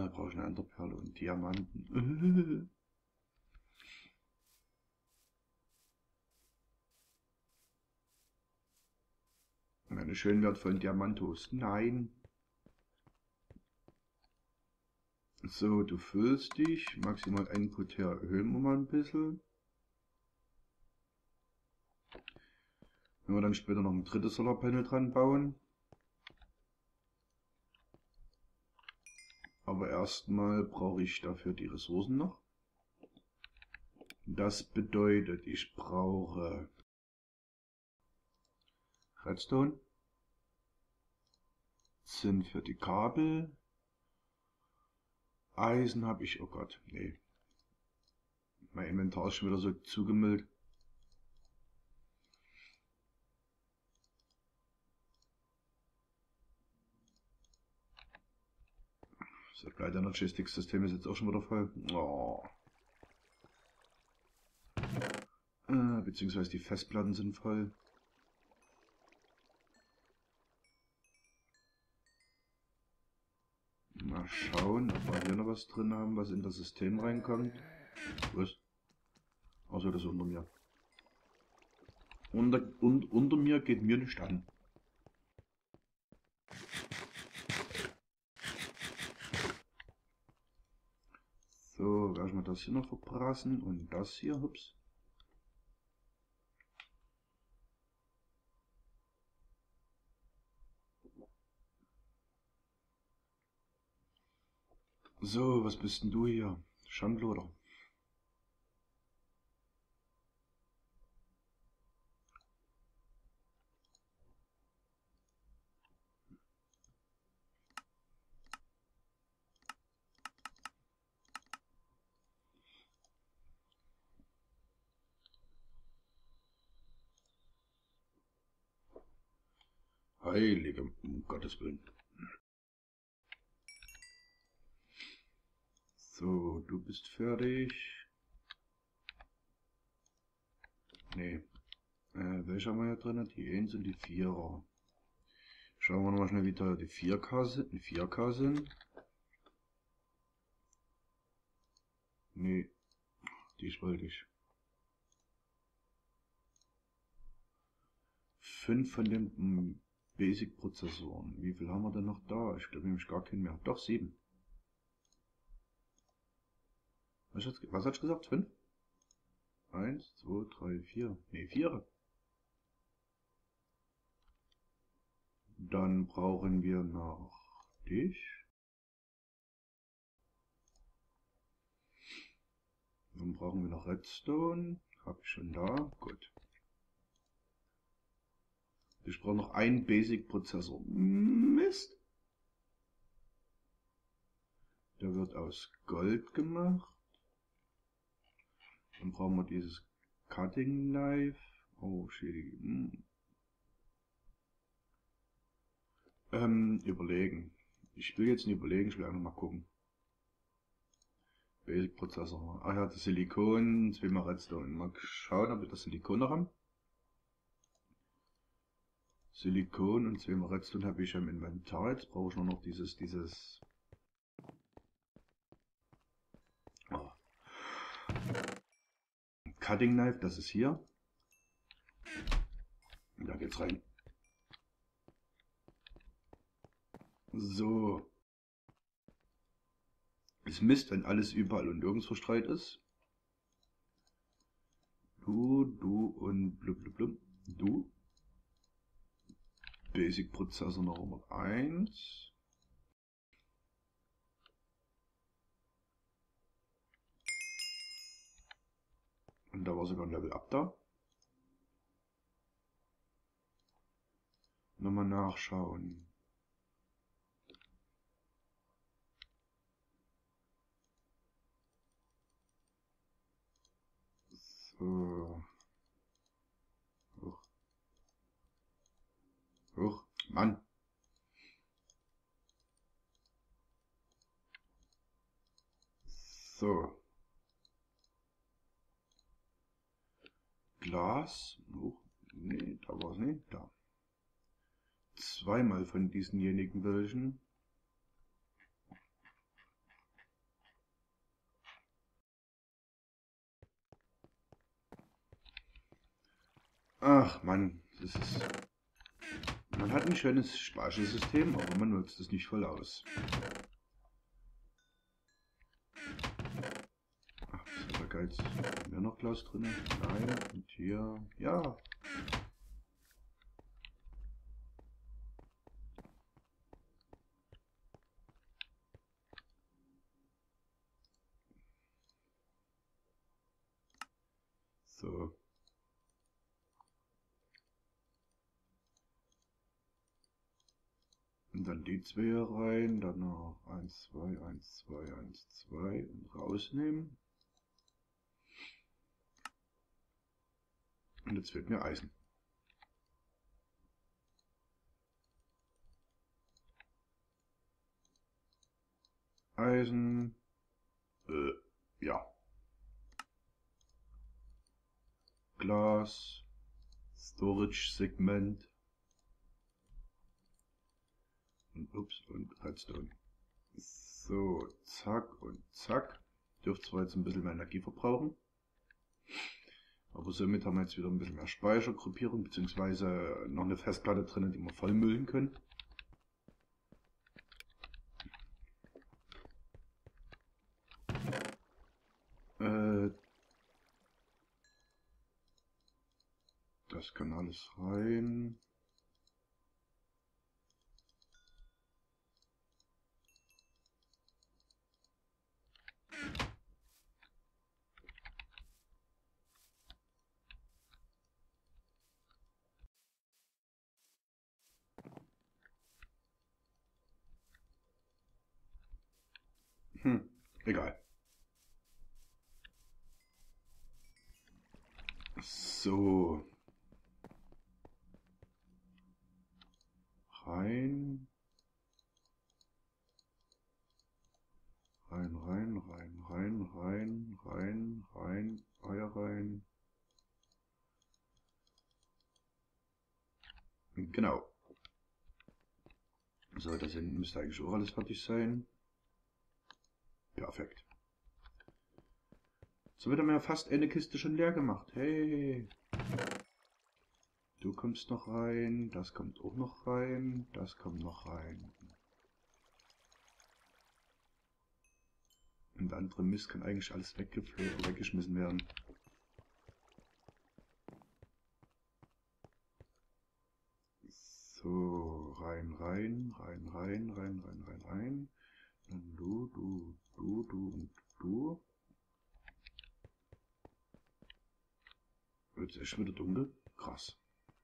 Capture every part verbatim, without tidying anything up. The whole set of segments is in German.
Äh, brauche ich eine Enderperle und Diamanten. Meine schön wertvollen Diamantos. Nein. So, du füllst dich. Maximal Input her erhöhen wir mal ein bisschen. Wenn wir dann später noch ein drittes Solarpanel dran bauen. Aber erstmal brauche ich dafür die Ressourcen noch. Das bedeutet, ich brauche Redstone, Zinn für die Kabel, Eisen habe ich, oh Gott, nee. Mein Inventar ist schon wieder so zugemüllt. Das Applied Energy Stick System ist jetzt auch schon wieder voll. Oh. Äh, beziehungsweise die Festplatten sind voll. Mal schauen, ob wir hier noch was drin haben, was in das System reinkommt. Was? Achso, das ist unter mir. Unter, un, unter mir geht mir nicht an. So, werden wir das hier noch verbrassen und das hier, hups. So, was bist denn du hier? Schandloder. Heilige, um Gottes Willen. So, du bist fertig. Nee. Äh, welche haben wir hier drin? Die eins und die vierer. Schauen wir nochmal schnell, wie teuer die vier K sind. Die vier K sind. Nee, die wollte ich. Fünf von den Basic-Prozessoren. Wie viel haben wir denn noch da? Ich glaube nämlich gar keinen mehr. Doch, sieben. Was hat was hat's gesagt? Fünf? Eins, zwei, drei, vier. Ne, vier. Dann brauchen wir noch dich. Dann brauchen wir noch Redstone. Habe ich schon da. Gut. Ich brauche noch einen Basic-Prozessor. Mist. Der wird aus Gold gemacht. Dann brauchen wir dieses Cutting Knife. Oh, shit. Hm. Ähm, überlegen. Ich will jetzt nicht überlegen, ich will einfach mal gucken. Basic Prozessor. Ah ja, das Silikon, zweimal Redstone. Mal schauen, ob wir das Silikon noch haben. Silikon und zweimal Redstone habe ich im Inventar. Jetzt brauche ich nur noch dieses, dieses. Oh. Cutting Knife, das ist hier. Da geht's rein. So. Es Mist, wenn alles überall und nirgends verstreut ist. Du, du und blub, blub, blub. Du. Basic Prozessor Nummer eins. Und da war sogar ein Level Up da. Nochmal nachschauen. So. Hoch. Hoch. Mann. So. Glas. Hoch. Nee, da war es nicht. Da. Zweimal von diesenjenigen welchen. Ach Mann, das ist... Man hat ein schönes Speichersystem, aber man nutzt es nicht voll aus. Ach, das ist aber geil. Haben wir noch Glas drin? Nein. Und hier... Ja. So. Und dann die zwei hier rein, dann noch eins, zwei, eins, zwei, eins, zwei und rausnehmen. Und jetzt fehlt mir Eisen. Eisen. Äh, ja. Glas. Storage Segment. Und ups, und Redstone. So, zack und zack. Dürfte zwar jetzt ein bisschen mehr Energie verbrauchen. Aber somit haben wir jetzt wieder ein bisschen mehr Speichergruppierung, beziehungsweise noch eine Festplatte drin, die wir vollmüllen können. Äh, das kann alles rein. Hm, egal. So. Rein. Rein, rein, rein, rein, rein, rein, rein, Eier rein. Genau. So, das hinten müsste eigentlich auch alles fertig sein. Perfekt. So wird er mir fast eine Kiste schon leer gemacht. Hey. Du kommst noch rein, das kommt auch noch rein, das kommt noch rein. Und andere Mist kann eigentlich alles weggeschmissen werden. So, rein, rein, rein, rein, rein, rein, rein, rein. Dann du, du, du, du und du. Wird es echt wieder dunkel? Krass.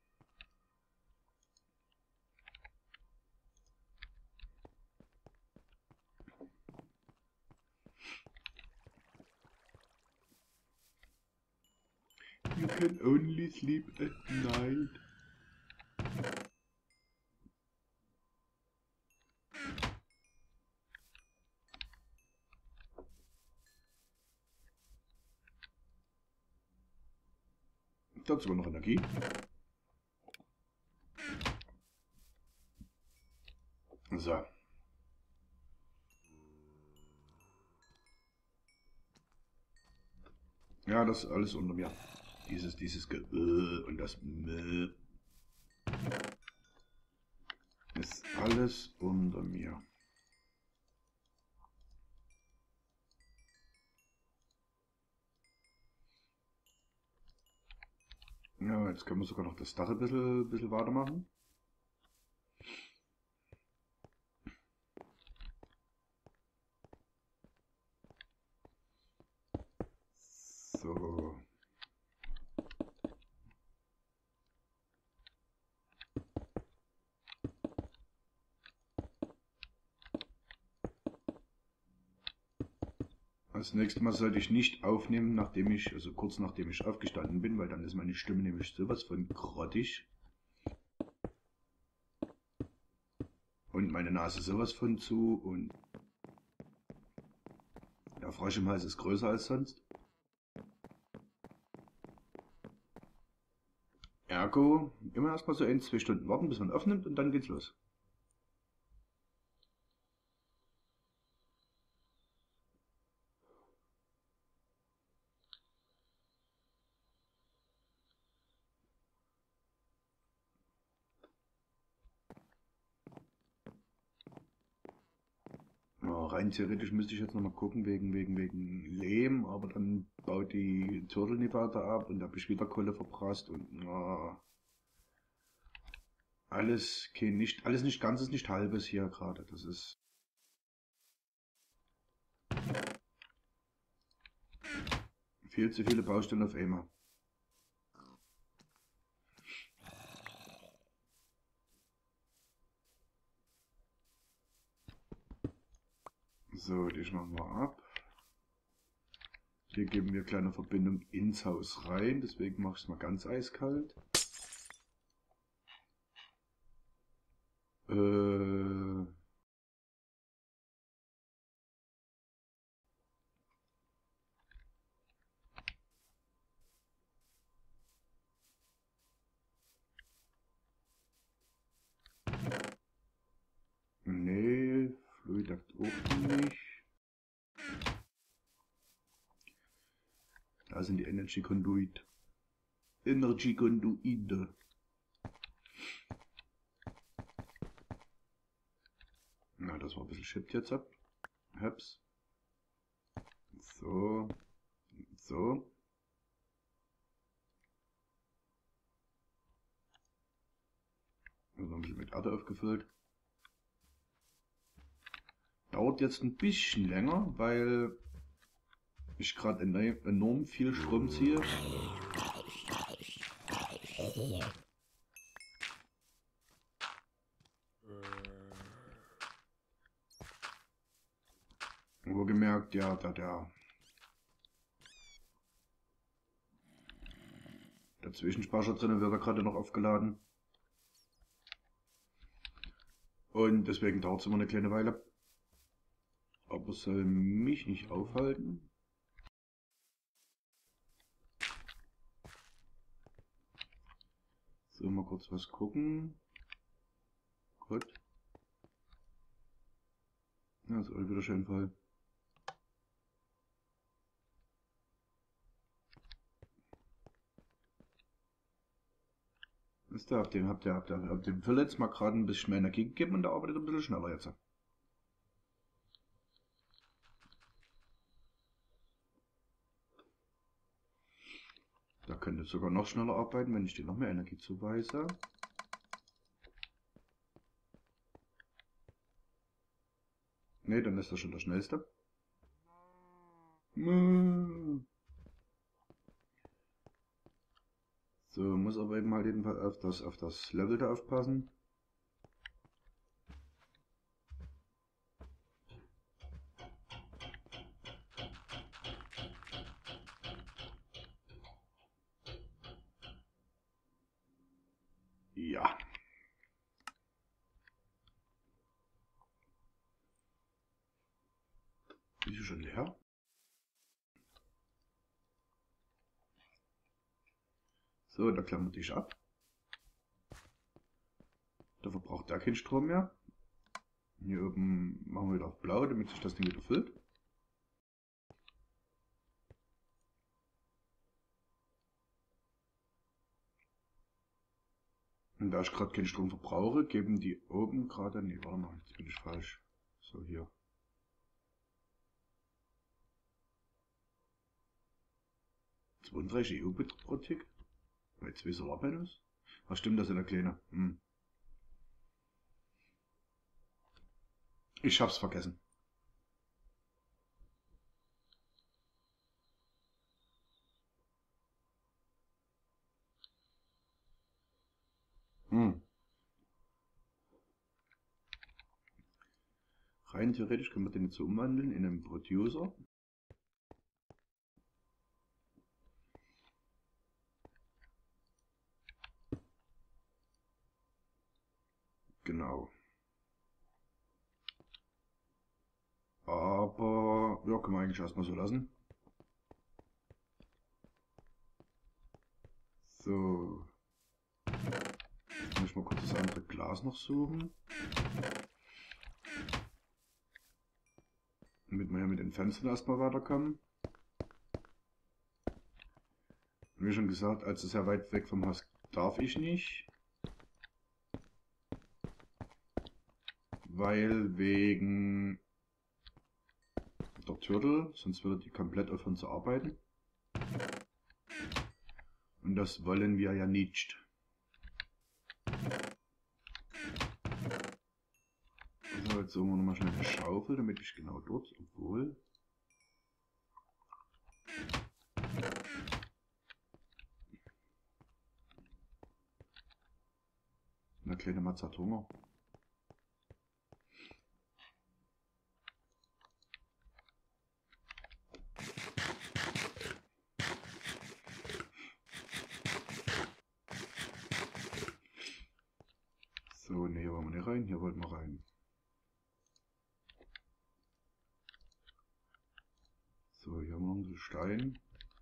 You can only sleep at night. Dazu noch Energie. So. Ja, das ist alles unter mir. Dieses, dieses Ge äh, und das Mö ist alles unter mir. Ja, jetzt können wir sogar noch das Dach ein bisschen, bisschen weitermachen. So. Das nächste Mal sollte ich nicht aufnehmen, nachdem ich, also kurz nachdem ich aufgestanden bin, weil dann ist meine Stimme nämlich sowas von grottig. Und meine Nase sowas von zu und der Frosch im Hals ist größer als sonst. Ergo, immer erstmal so ein, zwei Stunden warten, bis man aufnimmt und dann geht's los. Rein theoretisch müsste ich jetzt nochmal gucken, wegen, wegen, wegen Lehm, aber dann baut die Turtle nicht weiter ab und da habe ich wieder Kohle verprasst und na, alles kein nicht, alles nicht ganzes, nicht halbes hier gerade. Das ist viel zu viele Baustellen auf einmal. So, die machen wir ab. Hier geben wir kleine Verbindung ins Haus rein, deswegen mache ich es mal ganz eiskalt. Äh nee, Fluidakt auch nicht. Da sind die Energy Conduit. Energy Conduide. Na, das war ein bisschen shit jetzt ab. Hab's. So. So. Also ein bisschen mit Erde aufgefüllt. Dauert jetzt ein bisschen länger, weil ich gerade enorm viel Strom ziehe. Wohlgemerkt, ja, da der, der Zwischenspeicher drin wird er gerade noch aufgeladen. Und deswegen dauert es immer eine kleine Weile. Aber es soll mich nicht aufhalten. So, mal kurz was gucken. Gut. Ja, ist auch wieder schön voll. Wisst ihr, habt ihr, habt ihr, habt ihr, habt dem Phil jetzt mal gerade ein bisschen mehr Energie gegeben und der arbeitet ein bisschen schneller jetzt. Da könnte sogar noch schneller arbeiten, wenn ich dir noch mehr Energie zuweise. Ne, dann ist das schon der schnellste. So, muss aber eben halt jedenfalls auf das, auf das Level da aufpassen. Ja. Ist sie schon leer? So, da klammert ich ab. Da verbraucht er keinen Strom mehr. Hier oben machen wir wieder auf blau, damit sich das Ding wieder füllt. Und da ich gerade keinen Strom verbrauche, geben die oben gerade... Ne, warte mal, jetzt bin ich falsch. So, hier. zweiunddreißig E U-Bit pro Tick? Bei zwei Solarpanels? Was stimmt das in der Kleine? Hm. Ich hab's vergessen. Hm. Rein theoretisch können wir den jetzt so umwandeln in einen Producer. Genau. Aber ja, können wir eigentlich erstmal so lassen. So. Jetzt muss ich mal kurz das andere Glas noch suchen. Damit wir ja mit den Fenstern erstmal weiterkommen. Wie schon gesagt, also sehr weit weg vom Haus darf ich nicht. Weil wegen Turtle, sonst würde die komplett aufhören zu arbeiten. Und das wollen wir ja nicht. So, jetzt suchen wir nochmal schnell eine Schaufel, damit ich genau dort, obwohl... Eine kleine Matze hat Hunger. So, ne, hier wollen wir nicht rein, hier wollten wir rein. So, hier haben wir noch einen Stein.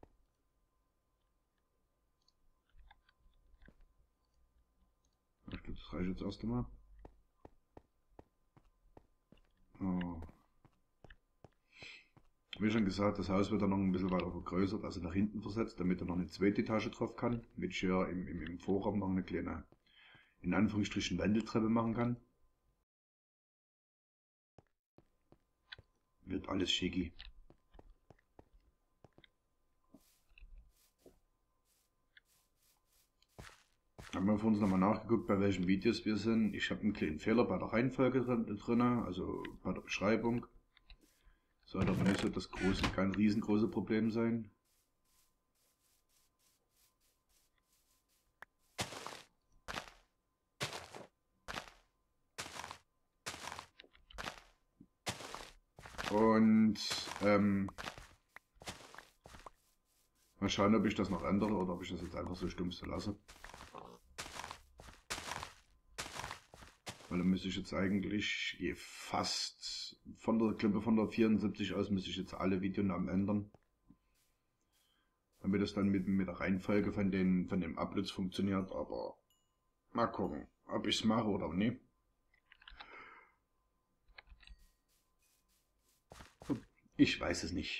Ich glaube, das reicht jetzt erst einmal. Oh. Wie schon gesagt, das Haus wird dann noch ein bisschen weiter vergrößert, also nach hinten versetzt, damit er noch eine zweite Etage drauf kann, damit ich hier im, im, im Vorraum noch eine kleine, in Anführungsstrichen, Wendeltreppe machen kann. Wird alles schicki. Haben wir für uns nochmal nachgeguckt, bei welchen Videos wir sind. Ich habe einen kleinen Fehler bei der Reihenfolge drin, also bei der Beschreibung. Sollte aber nicht so das große, kein riesengroße Problem sein. Und ähm, mal schauen, ob ich das noch ändere oder ob ich das jetzt einfach so stumpf so lasse. Weil dann müsste ich jetzt eigentlich fast von der Klippe von der vierundsiebzig aus müsste ich jetzt alle Videonamen ändern. Damit es dann mit, mit der Reihenfolge von den von dem Uploads funktioniert, aber mal gucken, ob ich es mache oder nicht. Ich weiß es nicht.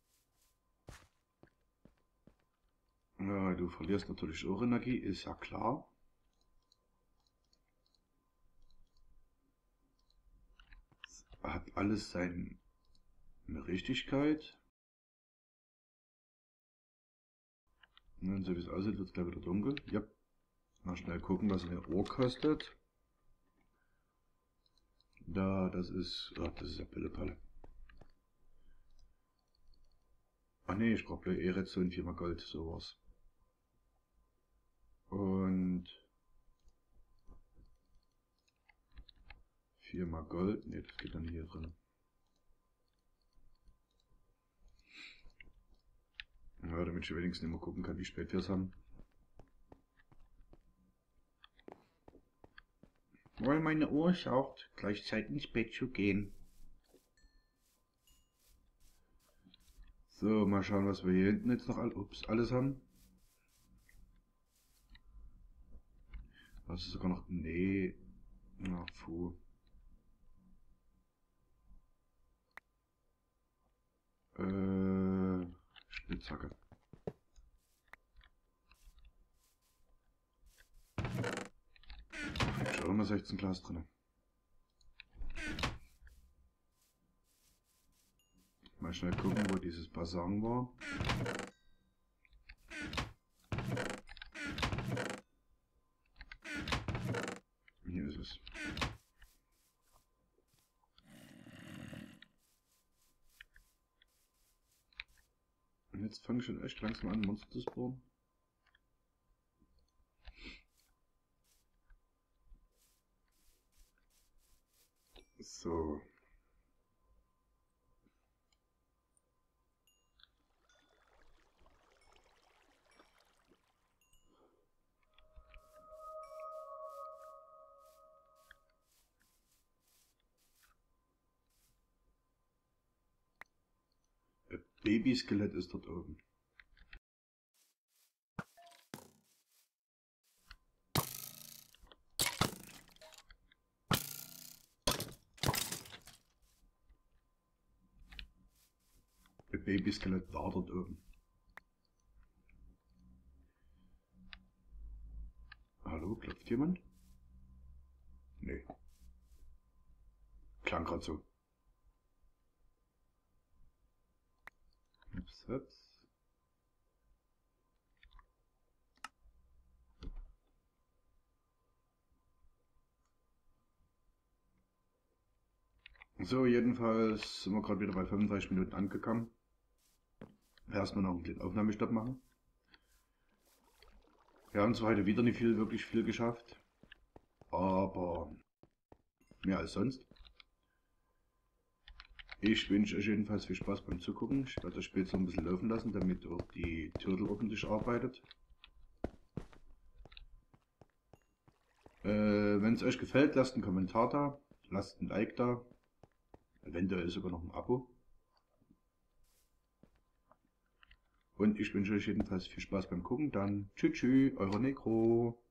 Ja, du verlierst natürlich auch Energie, ist ja klar. Hat alles seine Richtigkeit. Und so wie es aussieht, wird es gleich wieder dunkel. Ja. Mal schnell gucken, was eine Ohr kostet. Da, das ist. Ach, das ist ja Pillepalle. Ah ne, ich brauche bloß E-Redstone, viermal Gold, sowas. Und viermal Gold. Ne, das geht dann hier drin. Ja, damit ich wenigstens immer gucken kann, wie spät wir es haben. Weil meine Uhr sagt, gleich Zeit ins Bett zu gehen. So, mal schauen, was wir hier hinten jetzt noch all, ups, alles haben. Was ist sogar noch? Nee. Na, puh. Äh, Spitzhacke. Ich habe immer sechzehn Glas drin. Mal schnell gucken, wo dieses Basang war. Hier ist es. Und jetzt fange ich schon echt langsam an, Monster zu spawnen. So. Ein Babyskelett ist dort oben. Ein Babyskelett war dort oben. Hallo, klopft jemand? Nee. Klang gerade so. Heps, heps. So, jedenfalls sind wir gerade wieder bei fünfunddreißig Minuten angekommen. Erstmal noch einen kleinen Aufnahmestopp machen. Wir haben zwar heute wieder nicht viel, wirklich viel geschafft, aber mehr als sonst. Ich wünsche euch jedenfalls viel Spaß beim Zugucken. Ich werde das Spiel jetzt noch ein bisschen laufen lassen, damit auch die Turtle ordentlich arbeitet. Äh, wenn es euch gefällt, lasst einen Kommentar da, lasst ein Like da, eventuell sogar noch ein Abo. Und ich wünsche euch jedenfalls viel Spaß beim Gucken. Dann tschüss, tschüss, euer Necro.